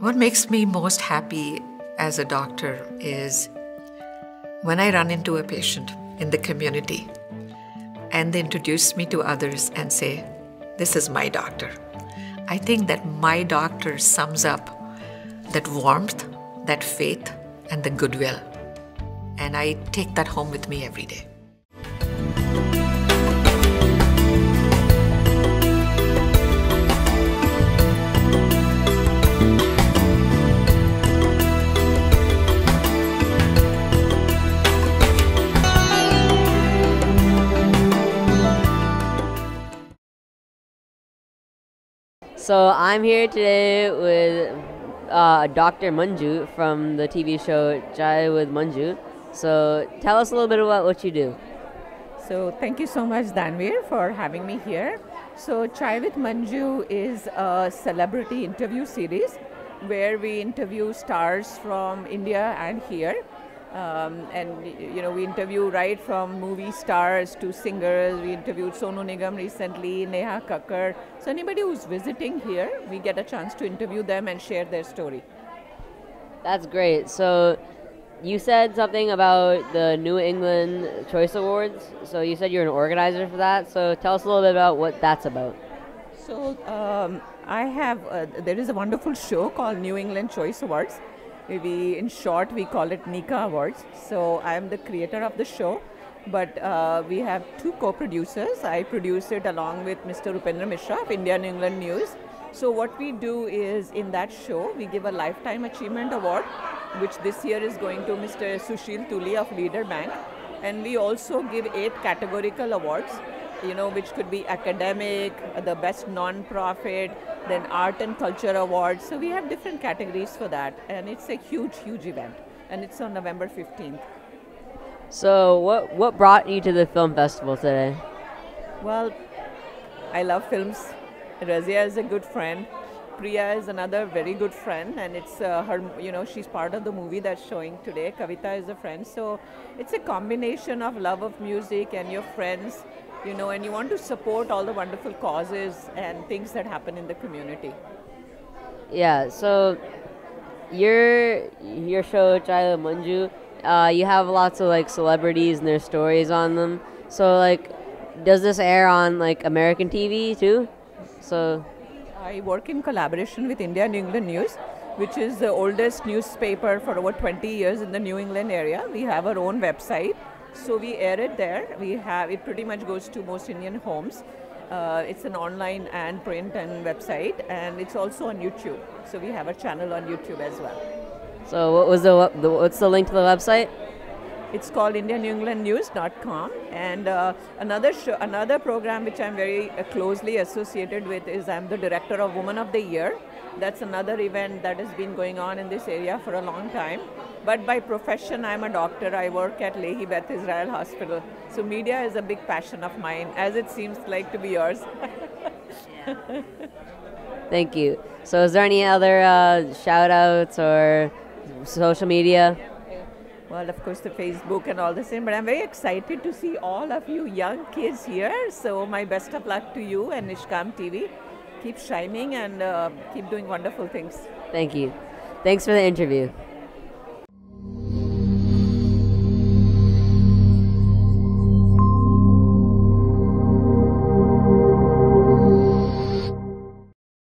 What makes me most happy as a doctor is when I run into a patient in the community and they introduce me to others and say, "This is my doctor." I think that my doctor sums up that warmth, that faith, and the goodwill. And I take that home with me every day. So I'm here today with Dr. Manju from the TV show Chai with Manju. So tell us a little bit about what you do. So thank you so much, Danveer, for having me here. So Chai with Manju is a celebrity interview series where we interview stars from India and here. We interview right from movie stars to singers. We interviewed Sonu Nigam recently, Neha Kakkar. So anybody who's visiting here, we get a chance to interview them and share their story. That's great. So you said something about the New England Choice Awards. So you said you're an organizer for that. So tell us a little bit about what that's about. So there is a wonderful show called New England Choice Awards. In short, we call it NICA Awards. So I am the creator of the show, but we have two co-producers. I produce it along with Mr. Rupendra Mishra of India New England News. So what we do is, in that show, we give a Lifetime Achievement Award, which this year is going to Mr. Sushil Tuli of Leader Bank. And we also give 8 categorical awards, which could be academic, the best non-profit, then art and culture awards. So we have different categories for that, and it's a huge, huge event, and it's on November 15th. So what brought you to the film festival today? Well, I love films. Razia is a good friend. Priya is another very good friend, and it's she's part of the movie that's showing today. Kavita is a friend. So it's a combination of love of music and your friends, and you want to support all the wonderful causes and things that happen in the community. Yeah, so your show, Chai with Manju, you have lots of celebrities and their stories on them. So does this air on American TV too? So I work in collaboration with India New England News, which is the oldest newspaper for over 20 years in the New England area. We have our own website, so we air it there. It pretty much goes to most Indian homes. It's an online and print and website, and it's also on YouTube. So we have a channel on YouTube as well. So what's the link to the website? It's called indiannewenglandnews.com, and another program which I'm very closely associated with is I'm the director of Woman of the Year. That's another event that has been going on in this area for a long time. But by profession, I'm a doctor. I work at Lehi Beth Israel Hospital. So media is a big passion of mine, as it seems like to be yours. Thank you. So is there any other shout outs or social media? Well, of course, the Facebook and all the same, but I'm very excited to see all of you young kids here. So my best of luck to you and Nishkam TV. Keep shining and keep doing wonderful things. Thank you. Thanks for the interview.